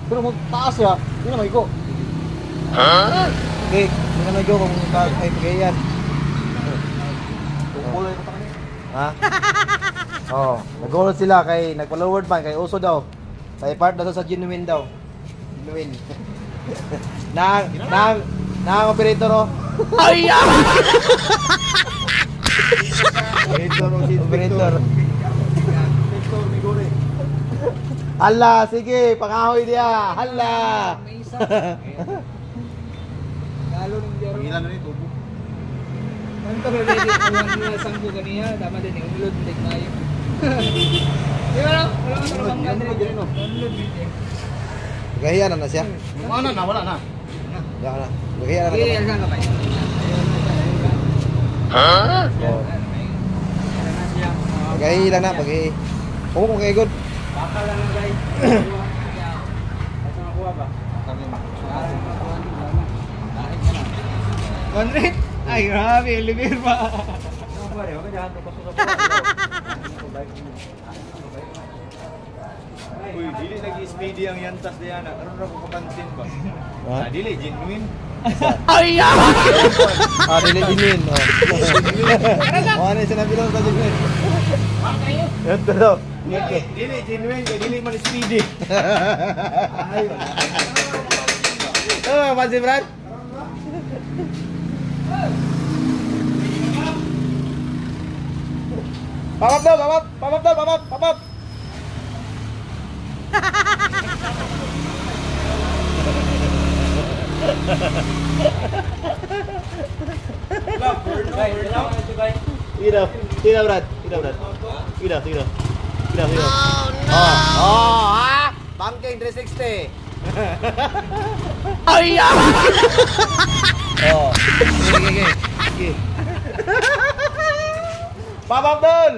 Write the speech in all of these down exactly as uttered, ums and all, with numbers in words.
Pero mo taas ya. Hindi na maigo. Ha? Okay, hindi na maigo kung kay pagayan. Kulay ko ta kani. Ha? Oh, nag-goal sila kay nagpa-lowered man kay uso daw. Kay part daw sa genuine daw. Genuine. nang nang nang operator oh. Ay! Operator, operator. Hala, sige, pangahoy dia. Hala. Lalo ning jaro. Ilan na ni tubo. Manto ba ready awan na sanggo ganiya, tama din yung ulod tig mayo. Di ba no? Wala man sa bangka dire. Ulod bite. Gahiya na na siya. Mana na wala na. Ya na. Gahiya na Sige, na. yan ka kay. Ha? Gahiya lang na pagi. Oo, kung kay good. Bakal lang guys. Asa makuha ba? one hundred? Ay, grabe, elevir pa. Uy, dili lagi speedy ang yantas diyan. Ano ra ko kapansin ba? Ha? Ah, dili genuine. Ay! Ah, dili dinin. Oh, ano sinabi lang sa genuine? Ito daw. Dili, dili genuine, kay dili man speedy. Ay. Oh, pansin Brad? Papap daw, papap, papap daw, papap, papap. Tidak, tidak Brad, tidak Brad. Tidak, tidak. Tidak, tidak. Oh, no. Oh, oh, ah, bangking three sixty. Ay, ya. Oh, gini, gini, gini. Papap dul.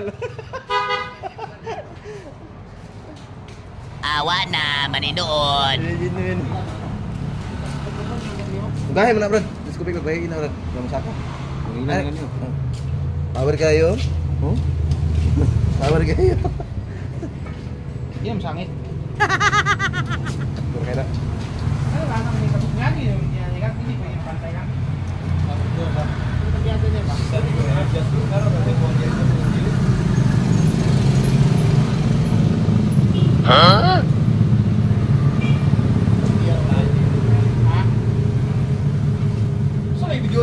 Awa na, maninood. Gahe mo na, Brad. Let's go pick up. Gahe na, Brad. Yung saka. Ang ina niyo. Power kayo. Oh? Power kayo. Diam sangit. Power kayo na. Ano lang ang may kabuk nga niyo, yan ikat ini pa yung pantay lang. Ito biyato niya ba? Ha? Sa may video.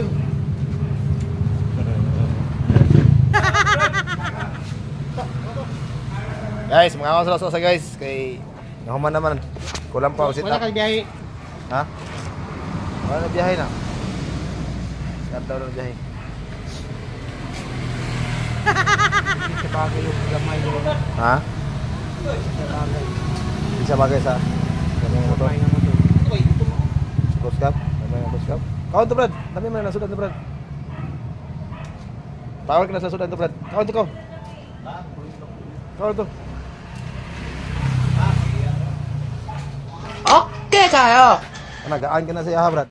Guys, mga kawas sa guys. Kay nahuman naman. Kulang pa usit. Wala kang biyahe. Ha? Wala na biyahe na. Saan daw na biyahe? Sa bagay yung gamay yun. Ha? Sa bagay. Bisa bagay sa yung motor. Gamay na mo to. Boss Cap? Dami na Boss Cap? Kawan to Brad. Dami mo na nasudan to Brad. Power ka na sa sudan to Brad. Kawan to ko. Kawan to. Okay kayo. Nagaan ka na sa iya Brad.